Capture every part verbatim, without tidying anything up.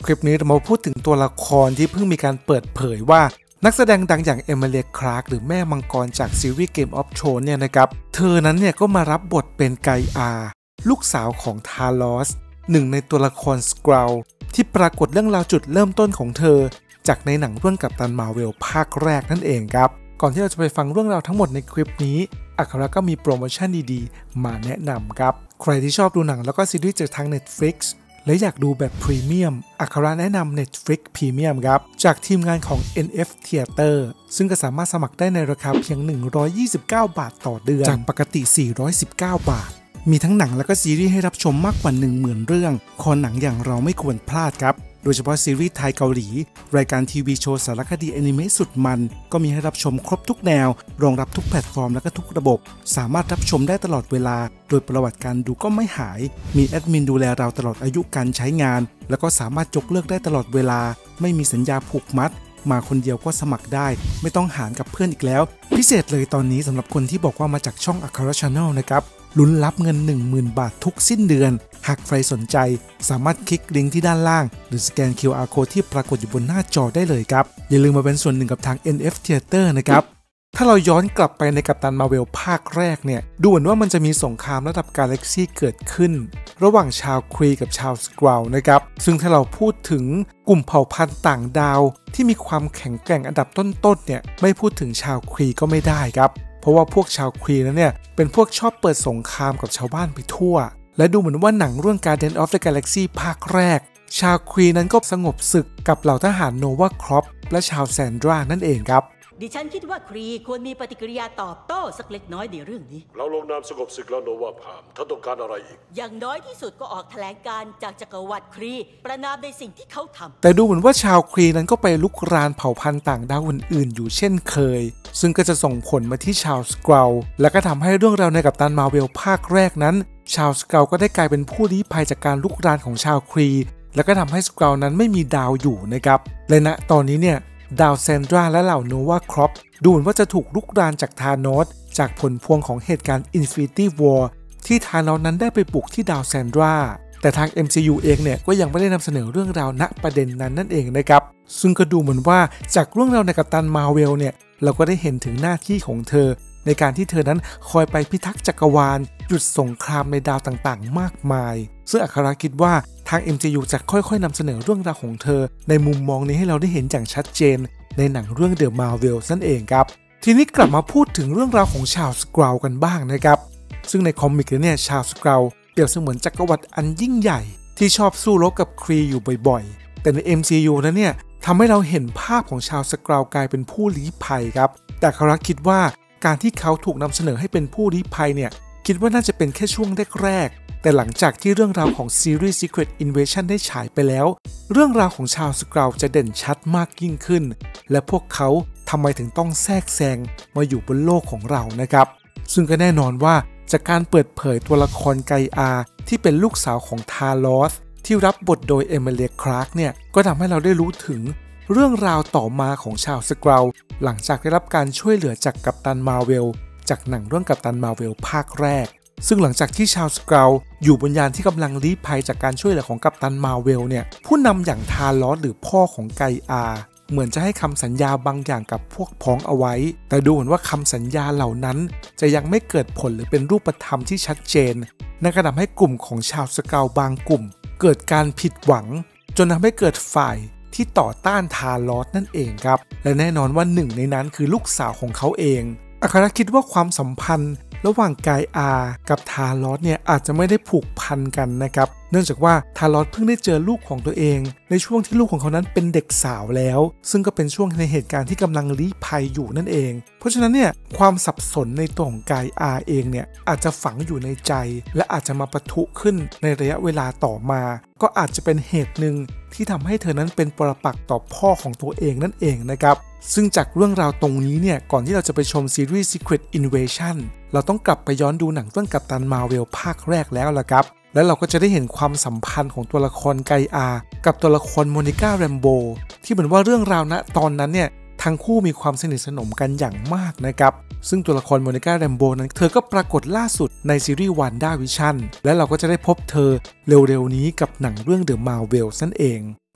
คลิปนี้เรามาพูดถึงตัวละครที่เพิ่งมีการเปิดเผยว่านักแสดงดังอย่างเอมิเลีย คลาร์กหรือแม่มังกรจากซีรีส์ Game of Thrones เนี่ยนะครับเธอนั้นเนี่ยก็มารับบทเป็นไกอาลูกสาวของทาลอสหนึ่งในตัวละครสกราวที่ปรากฏเรื่องราวจุดเริ่มต้นของเธอจากในหนังเรื่องกัปตันมาร์เวลภาคแรกนั่นเองครับก่อนที่เราจะไปฟังเรื่องราวทั้งหมดในคลิปนี้อัคราก็มีโปรโมชั่นดีๆมาแนะนำครับใครที่ชอบดูหนังแล้วก็ซีรีส์จากทาง Netflix และอยากดูแบบพรีเมียมอัคราแนะนำ Netflix Premium ครับจากทีมงานของ เอ็น เอฟ Theater ซึ่งก็สามารถสมัครได้ในราคาเพียงหนึ่งร้อยยี่สิบเก้าบาทต่อเดือนจากปกติสี่ร้อยสิบเก้าบาทมีทั้งหนังและก็ซีรีส์ให้รับชมมากกว่า หนึ่งหมื่น เรื่องคอหนังอย่างเราไม่ควรพลาดครับโดยเฉพาะซีรีส์ไทยเกาหลีรายการทีวีโชว์สารคดีแอนิเมะสุดมันก็มีให้รับชมครบทุกแนวรองรับทุกแพลตฟอร์มและก็ทุกระบบสามารถรับชมได้ตลอดเวลาโดยประวัติการดูก็ไม่หายมีแอดมินดูแลเราตลอดอายุการใช้งานแล้วก็สามารถยกเลิกได้ตลอดเวลาไม่มีสัญญาผูกมัดมาคนเดียวก็สมัครได้ไม่ต้องหารกับเพื่อนอีกแล้วพิเศษเลยตอนนี้สำหรับคนที่บอกว่ามาจากช่องอัครา Channel นะครับลุ้นรับเงิน หนึ่งหมื่น บาททุกสิ้นเดือนหากใครสนใจสามารถคลิกลิงก์ที่ด้านล่างหรือสแกน คิว อาร์ Code ที่ปรากฏอยู่บนหน้าจอได้เลยครับอย่าลืมมาเป็นส่วนหนึ่งกับทาง เอ็น เอฟ Theater นะครับถ้าเราย้อนกลับไปในกัปตันมาร์เวลภาคแรกเนี่ยดูเหมือนว่ามันจะมีสงครามระดับกาแล็กซี่เกิดขึ้นระหว่างชาวครีกับชาวสกราวนะครับซึ่งถ้าเราพูดถึงกลุ่มเผ่าพันธุ์ต่างดาวที่มีความแข็งแกร่งอันดับต้นๆเนี่ยไม่พูดถึงชาวครีก็ไม่ได้ครับเพราะว่าพวกชาวครีนั้นเนี่ยเป็นพวกชอบเปิดสงครามกับชาวบ้านไปทั่วและดูเหมือนว่าหนังเรื่อง Guardians of the Galaxy ภาคแรกชาวครีนั้นก็สงบศึกกับเหล่าทหารโนวาครอปและชาวแซนดรานั่นเองครับดิฉันคิดว่าครีควรมีปฏิกิริยาตอบโต้สักเล็กน้อยในเรื่องนี้เราลงนามสงบศึกแล้วโนวาพามท่านต้องการอะไรอีกอย่างน้อยที่สุดก็ออกแถลงการจากจักรวรรดิครีประนามในสิ่งที่เขาทำแต่ดูเหมือนว่าชาวครีนั้นก็ไปลุกรานเผ่าพันธุ์ต่างดาวอื่นๆอยู่เช่นเคยซึ่งก็จะส่งผลมาที่ชาวสกราวและก็ทำให้เรื่องราวในกัปตันมาร์เวลภาคแรกนั้นชาวสกราวก็ได้กลายเป็นผู้ลี้ภัยจากการลุกรานของชาวครีแล้วก็ทำให้สกราวนั้นไม่มีดาวอยู่นะครับและณตอนนี้เนี่ยดาวแซนดราและเหล่าโนวาครอปดูเหมือนว่าจะถูกลุกรานจากธานอสจากผลพวงของเหตุการณ์ Infinity War ที่ธานอสนั้นได้ไปปลุกที่ดาวแซนดราแต่ทาง เอ็ม ซี ยู เองเนี่ยก็ยังไม่ได้นำเสนอเรื่องราวณประเด็นนั้นนั่นเองนะครับซึ่งก็ดูเหมือนว่าจากเรื่องราวในกัปตันมาร์เวลเนี่ยเราก็ได้เห็นถึงหน้าที่ของเธอในการที่เธอนั้นคอยไปพิทักษ์จักรวาลหยุดสงครามในดาวต่างๆมากมายซึ่งอัคราคิดว่าทาง เอ็ม ซี ยู จะค่อยๆนำเสนอเรื่องราวของเธอในมุมมองนี้ให้เราได้เห็นอย่างชัดเจนในหนังเรื่อง The Marvels นั่นเองครับทีนี้กลับมาพูดถึงเรื่องราวของชาวสกราวกันบ้างนะครับซึ่งในคอมิกเนี่ยชาวสกราวเปรียบเสมือนจักรวรรดิอันยิ่งใหญ่ที่ชอบสู้รบกับครีอยู่บ่อยๆแต่ใน เอ็ม ซี ยู นั้นเนี่ยทำให้เราเห็นภาพของชาวสกราวกลายเป็นผู้ลี้ภัยครับแต่คาราคิดว่าการที่เขาถูกนำเสนอให้เป็นผู้ลี้ภัยเนี่ยคิดว่าน่าจะเป็นแค่ช่วงแรกๆแต่หลังจากที่เรื่องราวของซีรีส์ Secret Invasion ได้ฉายไปแล้วเรื่องราวของชาวสกราวจะเด่นชัดมากยิ่งขึ้นและพวกเขาทำไมถึงต้องแทรกแซงมาอยู่บนโลกของเรานะครับซึ่งก็แน่นอนว่าจากการเปิดเผยตัวละครไกอาที่เป็นลูกสาวของทาลอสที่รับบทโดยเอมิเลีย คลาร์กเนี่ยก็ทำให้เราได้รู้ถึงเรื่องราวต่อมาของชาวสกราวหลังจากได้รับการช่วยเหลือจากกัปตันมาร์เวลจากหนังเรื่องกัปตันมาร์เวลภาคแรกซึ่งหลังจากที่ชาวสกราวอยู่บนยานที่กำลังลี้ภัยจากการช่วยเหลือของกัปตันมาร์เวลเนี่ยผู้นำอย่างทาลอสหรือพ่อของไกอาเหมือนจะให้คำสัญญาบางอย่างกับพวกพ้องเอาไว้แต่ดูเหมือนว่าคำสัญญาเหล่านั้นจะยังไม่เกิดผลหรือเป็นรูปธรรมที่ชัดเจนนั่นก็ทำให้กลุ่มของชาวสกราวบางกลุ่มเกิดการผิดหวังจนทำให้เกิดฝ่ายที่ต่อต้านทาลอสนั่นเองครับและแน่นอนว่าหนึ่งในนั้นคือลูกสาวของเขาเองอัคราคิดว่าความสัมพันธ์ระหว่างไกอากับทาลอสเนี่ยอาจจะไม่ได้ผูกพันกันนะครับเนื่องจากว่าทาลอสเพิ่งได้เจอลูกของตัวเองในช่วงที่ลูกของเขานั้นเป็นเด็กสาวแล้วซึ่งก็เป็นช่วงในเหตุการณ์ที่กำลังลี้ภัยอยู่นั่นเองเพราะฉะนั้นเนี่ยความสับสนในตัวของไกอาเองเนี่ยอาจจะฝังอยู่ในใจและอาจจะมาปะทุขึ้นในระยะเวลาต่อมาก็อาจจะเป็นเหตุหนึ่งที่ทำให้เธอนั้นเป็นปรปักษ์ต่อพ่อของตัวเองนั่นเองนะครับซึ่งจากเรื่องราวตรงนี้เนี่ยก่อนที่เราจะไปชมซีรีส์ Secret Invasion เราต้องกลับไปย้อนดูหนังเรื่องกัปตันมาร์เวลภาคแรกแล้วล่ะครับและเราก็จะได้เห็นความสัมพันธ์ของตัวละครไกอากับตัวละครโมนิก้าแรมโบที่เหมือนว่าเรื่องราวณตอนนั้นเนี่ยทั้งคู่มีความสนิทสนมกันอย่างมากนะครับซึ่งตัวละครโมนิก้าแรมโบนั้นเธอก็ปรากฏล่าสุดในซีรีส์วันด้าวิชั่นและเราก็จะได้พบเธอเร็วๆนี้กับหนังเรื่อง The Marvels นั่นเอง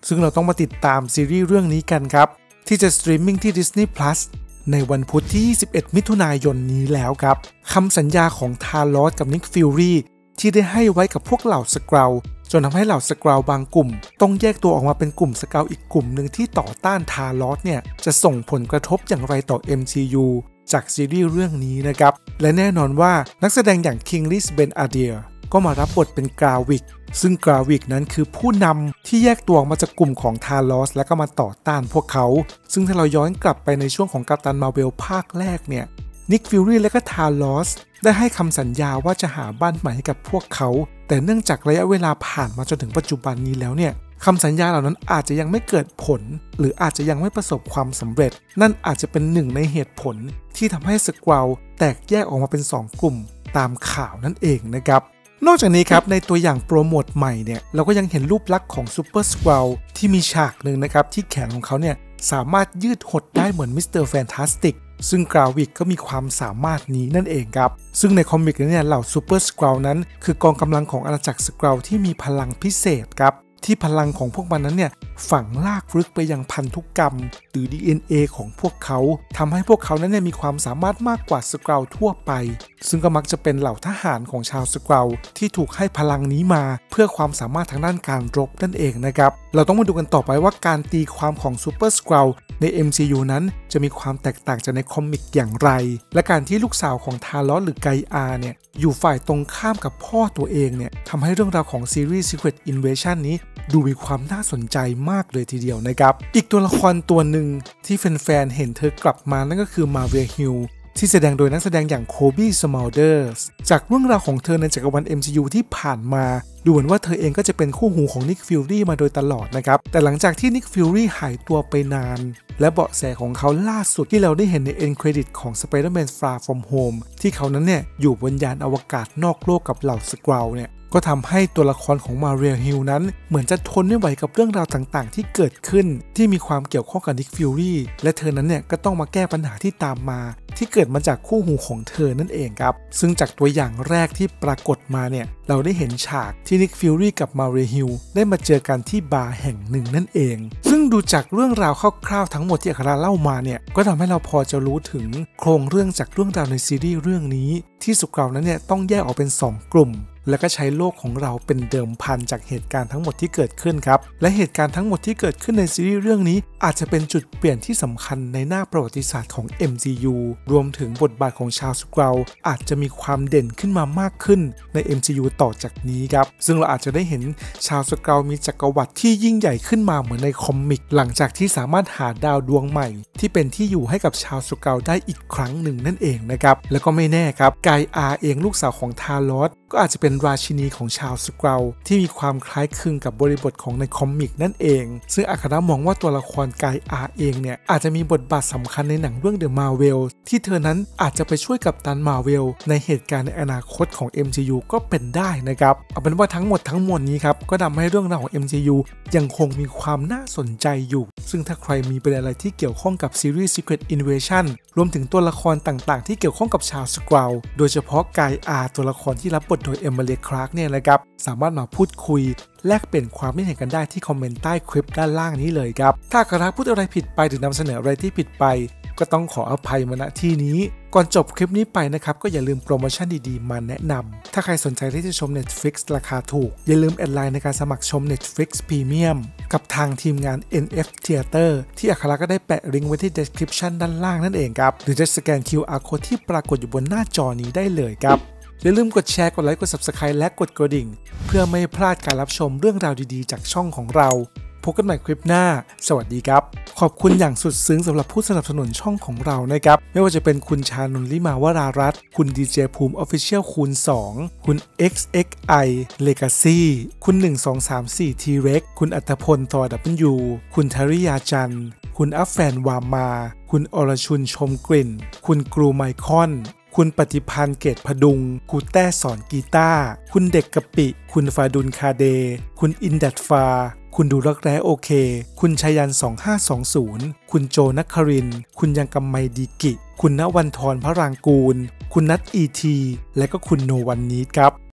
ซึ่งเราต้องมาติดตามซีรีส์เรื่องนี้กันครับที่จะสตรีมมิ่งที่ Disney พลัส ในวันพุธที่ยี่สิบเอ็ดมิถุนายนนี้แล้วครับคำสัญญาของทารอสกับนิกฟิลลี่ที่ได้ให้ไว้กับพวกเหล่าสเกราจนทำให้เหล่าสเกราบางกลุ่มต้องแยกตัวออกมาเป็นกลุ่มสเกราอีกกลุ่มหนึ่งที่ต่อต้านทารอสเนี่ยจะส่งผลกระทบอย่างไรต่อ เอ็ม ซี ยู จากซีรีส์เรื่องนี้นะครับและแน่นอนว่านักแสดงอย่างคิงลิสเบนอาเดียก็มารับบทเป็นกราวิกซึ่งกราวิกนั้นคือผู้นำที่แยกตัวออกมาจากกลุ่มของทารอสและก็มาต่อต้านพวกเขาซึ่งถ้าเราย้อนกลับไปในช่วงของกัปตันมาร์เวลภาคแรกเนี่ยนิกฟิลลี่และก็ทารอสได้ให้คำสัญญาว่าจะหาบ้านใหม่ให้กับพวกเขาแต่เนื่องจากระยะเวลาผ่านมาจนถึงปัจจุบันนี้แล้วเนี่ยคำสัญญาเหล่านั้นอาจจะยังไม่เกิดผลหรืออาจจะยังไม่ประสบความสำเร็จนั่นอาจจะเป็นหนึ่งในเหตุผลที่ทำให้สเกราแตกแยกออกมาเป็นสองกลุ่มตามข่าวนั่นเองนะครับนอกจากนี้ครับในตัวอย่างโปรโมทใหม่เนี่ยเราก็ยังเห็นรูปลักษณ์ของซูเปอร์สเกราที่มีฉากหนึ่งนะครับที่แขนของเขาเนี่ยสามารถยืดหดได้เหมือนมิสเตอร์แฟนตาสติกซึ่งกราวิกก็มีความสามารถนี้นั่นเองครับซึ่งในคอมิกเนี่ยเหล่าซูเปอร์สเกรานั้นคือกองกำลังของอาณาจักรสเกราที่มีพลังพิเศษครับที่พลังของพวกมันนั้นเนี่ยฝังลากลึกไปยังพันธุกรรมหรือ ดี เอ็น เอ ของพวกเขาทำให้พวกเขานั้นเนี่ยมีความสามารถมากกว่าสเกราทั่วไปซึ่งก็มักจะเป็นเหล่าทหารของชาวสเกราที่ถูกให้พลังนี้มาเพื่อความสามารถทางด้านการรบนั่นเองนะครับเราต้องมาดูกันต่อไปว่าการตีความของซูเปอร์สเกราใน เอ็ม ซี ยู นั้นจะมีความแตกต่างจากในคอมิกอย่างไรและการที่ลูกสาวของทารอสหรือไกอาเนี่ยอยู่ฝ่ายตรงข้ามกับพ่อตัวเองเนี่ยทำให้เรื่องราวของซีรีส์ Secret Invasion นี้ดูมีความน่าสนใจมากเลยทีเดียวนะครับอีกตัวละครตัวหนึ่งที่แฟนๆเห็นเธอกลับมานั่นก็คือมาเวียฮิลที่แสดงโดยนักแสดงอย่างโคบี้สมัลเดอร์สจากเรื่องราวของเธอในจักรวาล เอ็ม ซี ยู ที่ผ่านมาดูเหมือนว่าเธอเองก็จะเป็นคู่หูของนิกฟิลลี่มาโดยตลอดนะครับแต่หลังจากที่นิกฟิลลี่หายตัวไปนานและเบาะแสของเขาล่าสุดที่เราได้เห็นในเอ็นเครดิตของ Spider-Man Far From Home ที่เขานั้นเนี่ยอยู่บนยานอวกาศนอกโลกกับเหล่าสเกราเนี่ยก็ทำให้ตัวละครของมาเรียฮิลนั้นเหมือนจะทนไม่ไหวกับเรื่องราวต่างๆที่เกิดขึ้นที่มีความเกี่ยวข้องกับนิกฟิลลี่และเธอนั้นเนี่ยก็ต้องมาแก้ปัญหาที่ตามมาที่เกิดมาจากคู่หูของเธอนั่นเองครับซึ่งจากตัวอย่างแรกที่ปรากฏมาเนี่ยเราได้เห็นฉากที่นิกฟิลลี่กับมาเรียฮิลได้มาเจอกันที่บาร์แห่งหนึ่งนั่นเองซึ่งดูจากเรื่องราวคร่าวๆทั้งหมดที่อัคราเล่ามาเนี่ยก็ทำให้เราพอจะรู้ถึงโครงเรื่องจากเรื่องราวในซีรีส์เรื่องนี้ที่สเกรานั้นเนี่ยต้องแยกออกเป็นสองกลุ่มและก็ใช้โลกของเราเป็นเดิมพันจากเหตุการณ์ทั้งหมดที่เกิดขึ้นครับและเหตุการณ์ทั้งหมดที่เกิดขึ้นในซีรีส์เรื่องนี้อาจจะเป็นจุดเปลี่ยนที่สำคัญในหน้าประวัติศาสตร์ของ เอ็ม ซี ยู รวมถึงบทบาทของชาวสเกราอาจจะมีความเด่นขึ้นมามากขึ้นใน เอ็ม ซี ยู ต่อจากนี้ครับซึ่งเราอาจจะได้เห็นชาวสเกรามีจักรวรรดิที่ยิ่งใหญ่ขึ้นมาเหมือนในคอมิกหลังจากที่สามารถหาดาวดวงใหม่ที่เป็นที่อยู่ให้กับชาวสเกราได้อีกครั้งหนึ่งนั่นเองนะครับแล้วก็ไม่แน่ครับไกอาเองลูกสาวของทารอสก็อาจจะเป็นราชินีของชาวสเกราที่มีความคล้ายคลึงกับบริบทของในคอมิกนั่นเองซึ่งอาคาระมองว่าตัวละครไกอาเองเนี่ยอาจจะมีบทบาทสำคัญในหนังเรื่อง The Marvel ที่เธอนั้นอาจจะไปช่วยกับตันมาร์เวลในเหตุการณ์ในอนาคตของ เอ็ม ซี ยู ก็เป็นได้นะครับเอาเป็นว่าทั้งหมดทั้งมวลนี้ครับก็ทำให้เรื่องราวของ เอ็ม ซี ยู ยังคงมีความน่าสนใจอยู่ซึ่งถ้าใครมีประเด็นอะไรที่เกี่ยวข้องกับซีรีส์ Secret Invasion รวมถึงตัวละครต่างๆที่เกี่ยวข้องกับชาวสเกราโดยเฉพาะไกอาตัวละครที่รับบทโดยเอมิลี คลาร์กเนี่ยนะครับสามารถมาพูดคุยแลกเปลี่ยนความคิดเห็นกันได้ที่คอมเมนต์ใต้คลิปด้านล่างนี้เลยครับถ้ากระพูดอะไรผิดไปหรือนำเสนออะไรที่ผิดไปก็ต้องขออภัยมาณที่นี้ก่อนจบคลิปนี้ไปนะครับก็อย่าลืมโปรโมชั่นดีๆมาแนะนำถ้าใครสนใจที่จะชม Netflix ราคาถูกอย่าลืมแอดไลน์ในการสมัครชม Netflix Premium กับทางทีมงาน เอ็น เอฟ Theater ที่อัคราก็ได้แปะลิงก์ไว้ที่ description ด้านล่างนั่นเองครับหรือจะสแกน คิว อาร์ Code ที่ปรากฏอยู่บนหน้าจอนี้ได้เลยครับอย่าลืมกดแชร์กดไลค์กด Subscribe และกดกระดิ่งเพื่อไม่พลาดการรับชมเรื่องราวดีๆจากช่องของเราพบกันใหม่คลิปหน้าสวัสดีครับขอบคุณอย่างสุดซึ้งสำหรับผู้สนับสนุนช่องของเรานะครับไม่ว่าจะเป็นคุณชานนท์ ลิมาวรารัตน์คุณดีเจภูมิ Official คูณ สอง คุณ เอ็กซ์ เอ็กซ์ ไอ Legacy คุณหนึ่ง สอง สาม สี่ T-Rex คุณอัตพล ทอ ดับเบิลยู คุณธริยาจันทร์คุณอัฟแฟนวามาคุณอรชุนชมกลิ่นคุณกรูไมคอนคุณปฏิพันธ์เกตพดุงครูแต้สอนกีตาร์คุณเด็กกะปิคุณฟาดุลคาเดคุณอินดัดฟาคุณดูรักแร้โอเคคุณชยันสองห้าสองศูนย์คุณโจนักครินคุณยังกำไมดีกิคุณณวันทรพระรางกูลคุณนัทอีทีและก็คุณโนวันนีครับ